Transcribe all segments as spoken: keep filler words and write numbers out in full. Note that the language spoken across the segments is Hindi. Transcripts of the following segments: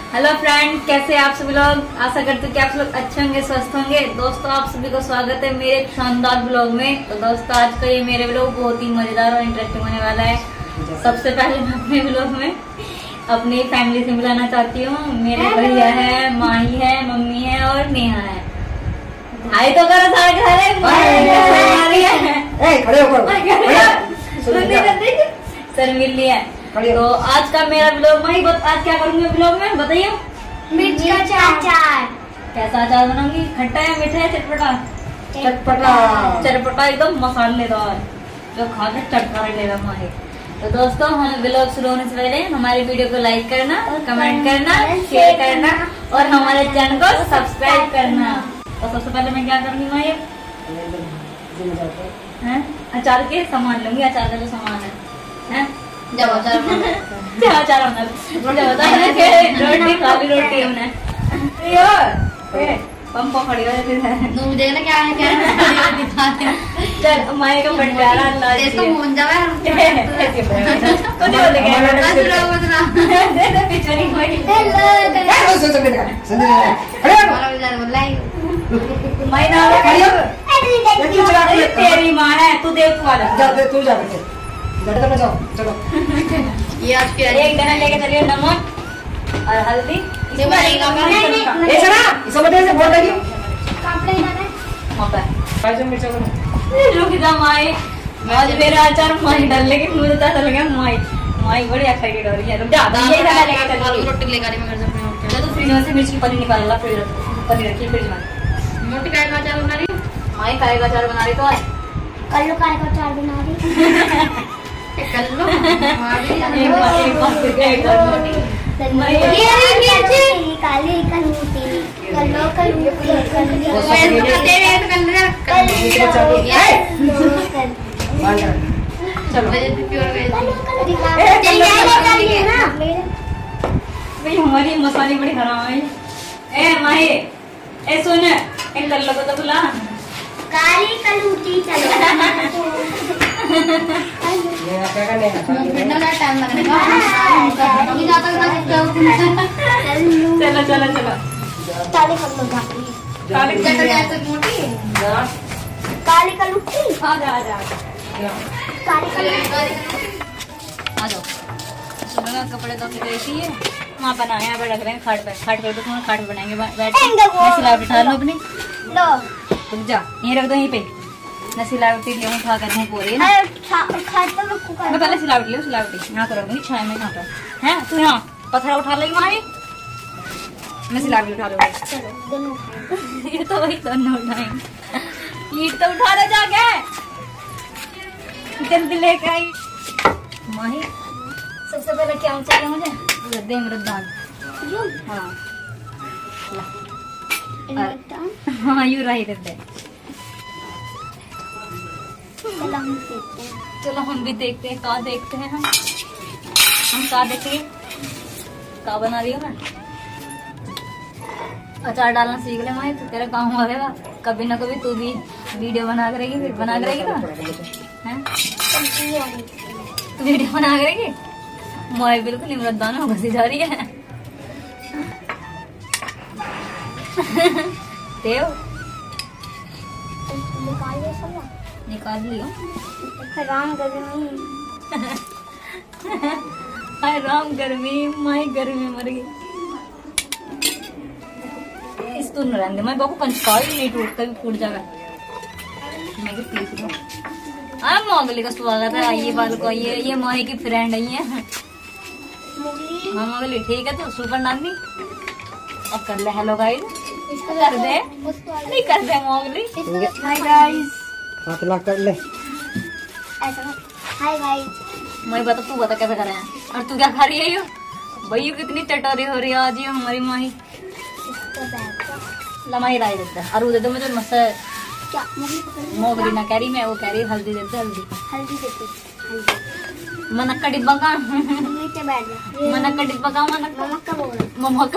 हेलो फ्रेंड, कैसे आप सभी लोग। आशा करते हैं कि आप लोग अच्छे होंगे, स्वस्थ होंगे। दोस्तों, आप सभी को स्वागत है मेरे शानदार ब्लॉग में। तो दोस्तों, आज का ये मेरे ब्लॉग बहुत ही मजेदार और इंटरेस्टिंग होने वाला है। सबसे पहले मैं अपने ब्लॉग में अपनी फैमिली से मिलाना चाहती हूँ। मेरे भैया है, माही है, मम्मी है और नेहा है। भाई तो करो सारे सर मिल लिया। तो आज का मेरा ब्लॉग में आज क्या करूंगी ब्लॉग में बताइए। मिर्च का अचार। कैसा अचार बनाऊंगी? खट्टा है, मीठा है, चटपटा? चटपटा। चटपटा एकदम मसालेदार जो खा के चटका लेगा माही। तो दोस्तों, हम ब्लॉग शुरू होने से पहले हमारे वीडियो को लाइक करना, कमेंट करना, शेयर करना और हमारे चैनल को सब्सक्राइब करना। और सबसे पहले मैं क्या करूंगी माही? अचार के सामान लूंगी। अचार का जो सामान है, है? जब अचार बना अचार बना रोटी खाली रोटी हमने पंप खड़ी हो जाती है। तुम देखना क्या है क्या है। चल माई का बंडारा अल्लाह जी इसको मोन जावे तो नहीं बोलेंगे बदला बदला दे दे पीछे नहीं कोई हेलो सुन सुन देखा सुन अरे बोला बोला बोला माई ना खड़ी तेरी मां है, तू देख वाला जा तू जा बेटे बेटे में जाओ चलो। ये आज के एक दाना लेके चलिए नमक और हल्दी। ये बनेगा नहीं ए सना इस बटे से बोल दे कपड़े डाले मौका काजू मिर्च को रुक जा माई। आज मेरा अचार माई डाल, लेकिन मुझे तो ऐसा लगा माई माई बड़ी एक्साइटेड हो रही है। रुक जा, ये दाना लेके चलिए। रोटी लेकर मैं घर से मैं तो फ्रिज में से मिर्च की पन्नी निकाल ला, फ्रिज पन्नी रखी फ्रिज में। मोटी काय का अचार बना रही हूं। माई काय का अचार बना रही तो आज कल्लू काय का अचार बना रही कल्लू एक बार एक बार एक बार ये मिर्ची काली कलूटी कल्लू कलूटी कल्लू मैं तो दे रहे तो कल्लू चलो प्योर वेज भाई हमारी मसाले बड़ी खराब है। ए माही, ए सुन, एक कल्लू को तो बुला। काली कलूटी चलो ये क्या करने है कितना टाइम लगेगा ये ज्यादा ना चलो चलो चलो काली कलू भाई काली चटर जैसे मोटी जा काली कलूटी आ जा आ जा काली कलूटी आ जाओ। सुनो, कपड़े तो फिर ऐसी है वहाँ बनाए, यहाँ पे रख रहे हैं खाट पे। खाट पे तो तुम्हारे खाट पे बनाएंगे बैठ के। सिलावट उठा लो अपनी, लो रुक जा, यहीं रख दो यहीं पे। मैं सिलावटी ले उठा कर धूप हो रही है ना। खाट तो रखो कर मैं पहले सिलावटी ले सिलावटी यहाँ करोगी छाया में यहाँ पर है। तू यहाँ पत्थर उठा लेगी वहाँ भी, मैं सिलावटी उठा लूंगी। चलो दोनों ये तो वही दोनों उठाएंगे। ईट तो उठा ले जाके, जल्दी लेके आई माही। सबसे पहले क्या चाहिए मुझे? दे मेरा दाल। हाँ हाँ यू रही दे। चलो हम भी देखते हैं क्या देखते हैं। हम हम क्या देखेंगे? क्या बना रही हो मैं? अचार डालना सीख ले माही, तो तेरा काम होगा। कभी ना कभी तू भी वीडियो बना करेगी, फिर बना करेगी ना हैं? तू वीडियो बना करेगी? माही बिल्कुल इमरत दाना घुसी जा रही है। देव निकाल लियो। राम गर्मी हाय राम गर्मी, माई गर्मी मर गई। इस तो न रहने मैं बाबू पंचका ही नहीं टूटता भी फूट जाएगा। मैं कि पीस लूं। आ मोगली का स्वागत है। ये बाल को ये ये माही की फ्रेंड है ये। मुगली हाँ मोगली ठीक है। तो सुपर नानी अब कर ले हेलो गाइस। कर दे नहीं कर दे मोगली। हाय गाइस हाथ ला कर ले ऐसा हाय गाइस। मैं बता, तू बता कैसे कर रहे हैं और तू क्या खा रही है? यो भाई कितनी चटोरी हो रही है आज ये हमारी माही। लमाई राय देता है और दे दो मुझे मस्त क्या मुगली मोगली ना कह रही, मैं वो कह रही हल्दी देते हल्दी हल्दी देती हल्दी मनक का डिब्बा का नीचे बैठ जा। मनक का डिब्बा का मनक नमक का बोल ममक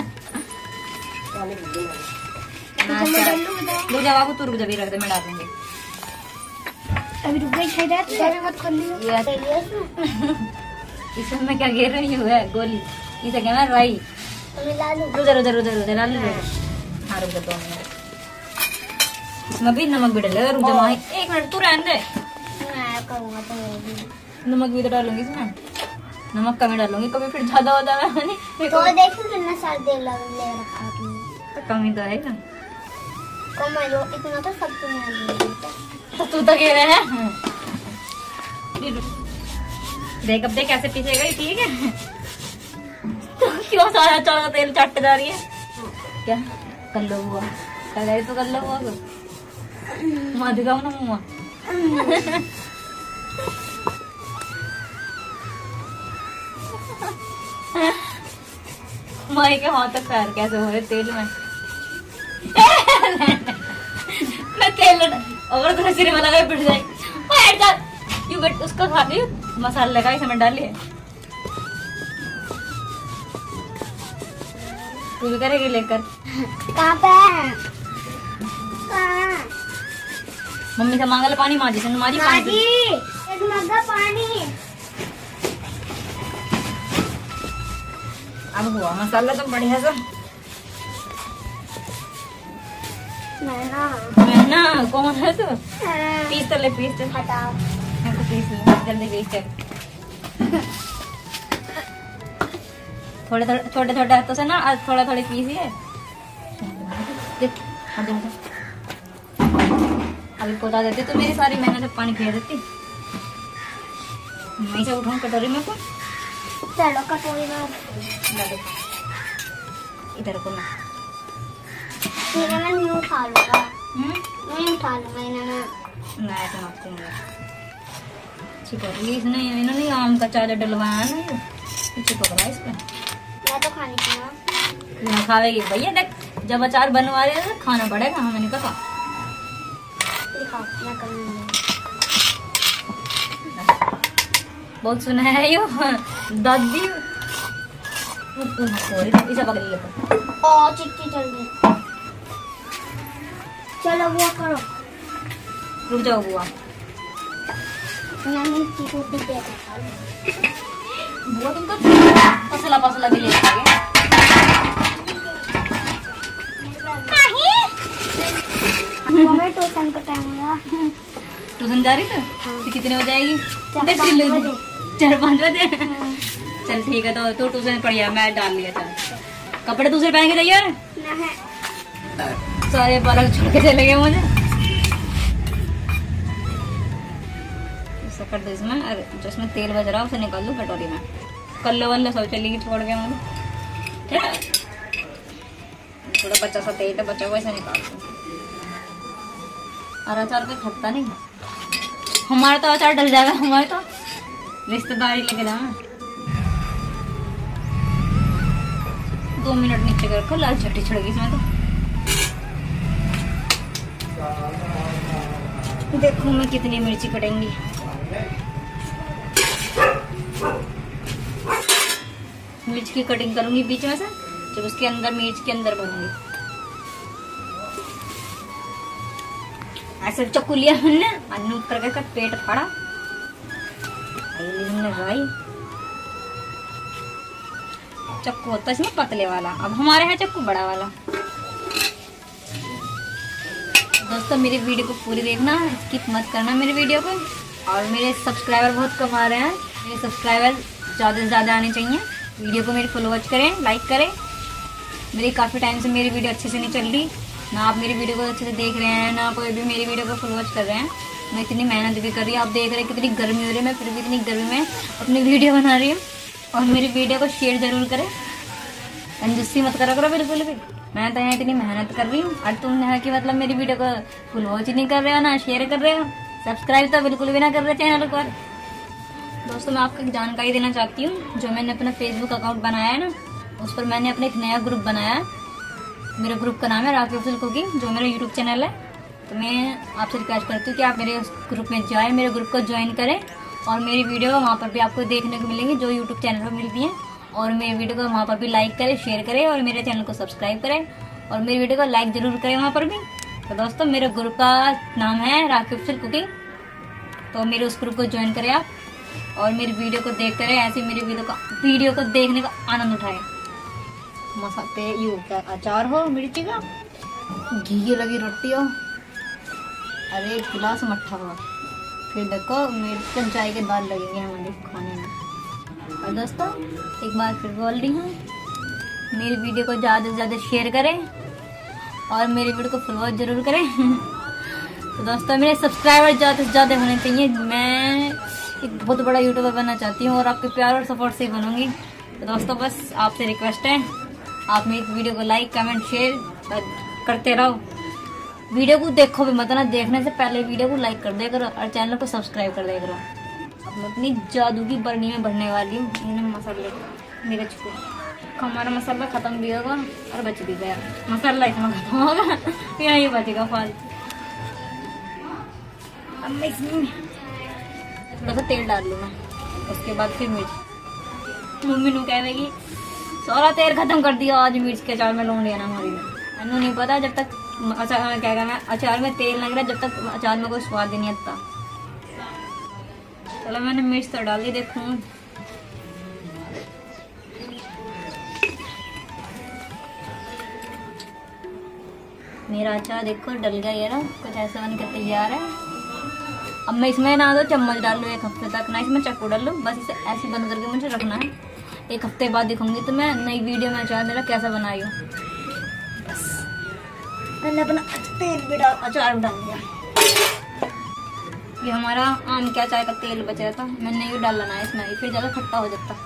रुक जा बाबू, तू रुक जा, भी रख दे मैं डाल दूंगी। अभी रुक गई खाई जाए तो मत कर लियो। इसमें मैं क्या घेर रही हूँ है गोली, इसे कहना राई। मिला लूं। रुदर रुदर रुदर रुदर डाल लो। हाँ रुक दो मिनट। इसमें भी नमक भी डालेगा। रुक जा एक मिनट तू रहने दे। मैं करूँगा तो मेरी। नमक भी तो डालूंगी इसमें। नमक कम ही डालूंगी कभी फिर ज्यादा हो जाएगा नहीं। तो देखो कितना सारा तेल लग ले रखा तुमने। तो कम ही तो है ना। कम है जो इतना तो सब तुम्हें तो तू तो कह रहा है। देख अब देख कैसे पीछेगा ये ठीक है। तो क्यों सारा चावल तेल चाटते जा रही है क्या? कर लो हुआ कर रही तो कर लो हुआ माँ दिखाओ ना मुँह। माई के हाथ तक पैर कैसे हो रहे तेल में। मैं तेल अगर तो सिर में लगा पिट जाए यू बेट उसका खा ली मसाला लगा इसमें डालिए। तू भी करेगी लेकर। कहाँ पे है? कहाँ? मम्मी से मांगल पानी माँ जी से माँ जी पानी माजी, एक मग्गा पानी। अब हुआ मसाला तो बढ़िया सा। मैं ना मैं ना कौन है तू? हाँ, पीस तो ले पीस तो हटाओ। हमको पीस ले जल्दी पीस चल। थोड़े थोड़े छोटे छोटे हाथों से ना आज थोड़ा थोड़े पीसिए। देख हट जा अभी पोता देती तो मेरी सारी मेहनत से पानी फेर देती। मैं से उठाऊं कटोरी में को चलो कटोरी में ला दे इधर को ना। ठीक है मैं यूं खा लूंगा। हम्म मैं यूं खा लूंगा इन्हें मैं। ना ऐसा मत करूंगा। चिपक रही इसने इन्होंने आम का चादर डलवाया ना ये चिपक रहा है इस पे। मैं तो खाने की ना। यहाँ खावेगी भैया देख जब अचार बनवा रहे हैं तो खाना पड़ेगा हमें नहीं पता। दिखाओ मैं करूंगी। बहुत सुना है यो दादी इसे पकड़ ले। ओ चिट्ठी चल गई। चलो वो करो। रुक जाओ बुआ। मैं मिर्ची को भी दे देता बुआ तुम तो पसला पसला भी ले जाओगे। हूँ। मैं ट्यूशन का टाइम हुआ। ट्यूशन जा रही थी तो कितने बजे आएगी? चार पाँच बजे। चार पाँच बजे चल ठीक है तो तू ट्यूशन पढ़िया मैं डाल लिया। चल कपड़े दूसरे पहन के जाइए। सारे बालक छोड़ के चले गए मुझे। ऐसा कर दो इसमें और जो इसमें तेल बच रहा है उसे निकाल दो कटोरी में। कल्लो वल्लो सब चलेगी छोड़ के मुझे। ठीक है थोड़ा बच्चा सा तेल है बच्चा को ऐसे निकाल दो। और अचार तो खटता नहीं हमारा तो अचार डल जाएगा। हमारे तो रिश्तेदारी लेके जाना। दो मिनट नीचे कर रखो लाल चट्टी छिड़गी इसमें तो। देखो मैं कितनी मिर्ची कटेंगी। मिर्च की कटिंग करूंगी बीच में से जब उसके अंदर मिर्च के अंदर भरूंगी। ऐसे चक्कू लिया हमने अन्नू करके का पेट फाड़ा। हमने राई चक्कू होता है इसमें पतले वाला। अब हमारे है चक्कू बड़ा वाला। दोस्तों मेरी वीडियो को पूरी देखना स्किप मत करना मेरी वीडियो को। और मेरे सब्सक्राइबर बहुत कम आ रहे हैं। मेरे सब्सक्राइबर ज़्यादा से ज़्यादा आने चाहिए। वीडियो को मेरी फॉलो करें लाइक करें। मेरी काफ़ी टाइम से मेरी वीडियो अच्छे से नहीं चल रही ना आप मेरी वीडियो को अच्छे से देख रहे हैं ना कोई भी मेरी वीडियो को फॉलो कर रहे हैं। मैं इतनी मेहनत भी कर रही हूँ आप देख रहे हैं कितनी गर्मी हो रही है मैं फिर भी इतनी गर्मी में अपनी वीडियो बना रही हूँ। और मेरी वीडियो को शेयर जरूर करें। कंजूसी मत करा करो बिल्कुल भी। मैं तो यहाँ इतनी मेहनत कर रही हूँ और तुम यहाँ की मतलब मेरी वीडियो को फुल वॉच नहीं कर रहे हो ना शेयर कर रहे हो। सब्सक्राइब तो बिल्कुल भी ना कर रहे चैनल को। दोस्तों मैं आपको एक जानकारी देना चाहती हूँ। जो मैंने अपना फेसबुक अकाउंट बनाया है ना उस पर मैंने अपना एक नया ग्रुप बनाया है। मेरे ग्रुप का नाम है राखी ऑफिशियल कुकिंग जो मेरा यूट्यूब चैनल है। तो मैं आपसे रिक्वेस्ट करती हूँ कि आप मेरे ग्रुप में जाएं मेरे ग्रुप को ज्वाइन करें। और मेरी वीडियो वहाँ पर भी आपको देखने को मिलेंगी जो यूट्यूब चैनल पर मिलती हैं। और मेरी वीडियो को वहाँ पर भी लाइक करें शेयर करें और मेरे चैनल को सब्सक्राइब करें और मेरी वीडियो को लाइक जरूर करें वहाँ पर भी। तो दोस्तों मेरे ग्रुप का नाम है राखी ऑफिशियल कुकिंग। तो मेरे उस ग्रुप को ज्वाइन करें आप और मेरी वीडियो को देख करें ऐसे मेरी वीडियो का वीडियो को देखने का आनंद उठाएं। मसाते यू क्या अचार हो मिर्ची का, घी लगी रोटी हो, अरे एक गिलास मट्ठा हुआ, फिर देखो मिर्च चाय के बाद लगेंगे हमारे खाने में। और दोस्तों एक बार फिर बोल रही हूँ, मेरी वीडियो को ज़्यादा से ज़्यादा शेयर करें और मेरी वीडियो को फॉलो जरूर करें। तो दोस्तों मेरे सब्सक्राइबर ज़्यादा से ज़्यादा होने चाहिए, मैं एक बहुत बड़ा यूट्यूबर बनना चाहती हूँ और आपके प्यार और सपोर्ट से ही बनूंगी। तो दोस्तों बस आपसे रिक्वेस्ट है, आप मेरी वीडियो को लाइक कमेंट शेयर करते रहो। वीडियो को देखो भी मत ना, देखने से पहले वीडियो को लाइक कर दिया करो और चैनल को सब्सक्राइब कर दिया करो। अब मैं अपनी जादू की बरनी में भरने वाली हूँ इन्हें मसाले मेरे चुके। हमारा मसाला खत्म भी होगा और बच भी गया, मसाला इसमें खत्म होगा फिर ये बचेगा फालतू। अब मैं इसमें थोड़ा सा तेल डाल लूँगा, उसके बाद फिर मिर्च। मम्मी नू कहेगी सारा तेल खत्म कर दिया आज मिर्च के अचार में लौंग लेना हमारी ने, मैंने नहीं पता जब तक अचार क्या कहना अचार में तेल लग रहा है जब तक अचार में कोई स्वाद ही नहीं आता। चलो मैंने मिर्च तो डाल दी, देखूँ मेरा अचार देखो डल गया, ये ना कुछ ऐसा बन के तैयार है। अब मैं इसमें ना दो चम्मच डाल लूँ एक हफ्ते तक, ना इसमें चक्कू डाल लूँ, बस इसे ऐसे बंद करके मुझे रखना है। एक हफ्ते बाद दिखाऊंगी तो मैं नई वीडियो में अचार मेरा कैसा बनाई हो। बस मैंने अपना तेल भी डाल अचार भी डाल दिया। ये हमारा आम क्या चाय का तेल बचा था, मैंने ये डालना है इसमें, फिर ज़्यादा खट्टा हो जाता।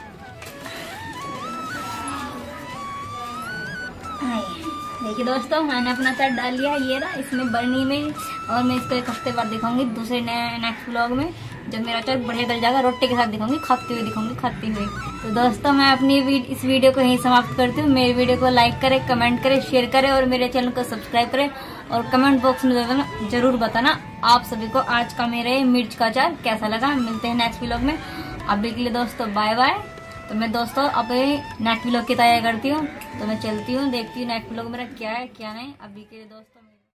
देखिए दोस्तों मैंने अपना अचार डाल लिया ये ना इसमें बरनी में, और मैं इसको एक हफ्ते बाद दिखाऊंगी दूसरे नेक्स्ट व्लॉग में, जब मेरा अचार बढ़िया डल जाएगा रोटी के साथ दिखाऊंगी, खाती हुई दिखाऊंगी खाती हुई। तो दोस्तों मैं अपनी इस वीडियो को यहीं समाप्त करती हूँ। मेरी वीडियो को लाइक करें कमेंट करें शेयर करें और मेरे चैनल को सब्सक्राइब करें और कमेंट बॉक्स में जरूर बताना आप सभी को आज का मेरे मिर्च का अचार कैसा लगा। मिलते हैं नेक्स्ट व्लॉग में, अभी के लिए दोस्तों बाय बाय। तो मैं दोस्तों अपने नेक्स्ट व्लॉग की तैयारी करती हूँ, तो मैं चलती हूँ देखती हूँ नेक्स्ट व्लॉग मेरा क्या है क्या नहीं। अभी के लिए दोस्तों